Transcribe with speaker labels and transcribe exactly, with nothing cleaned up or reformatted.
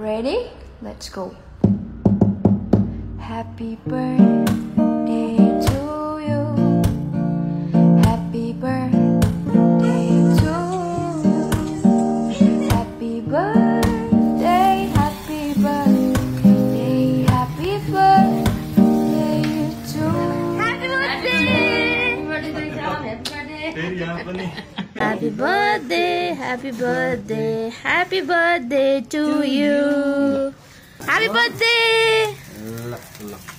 Speaker 1: Ready? Let's go. Happy birthday to you. Happy birthday to you. Happy birthday, happy birthday, happy birthday to you. Happy birthday! Happy birthday, happy birthday, happy birthday to you. Happy birthday!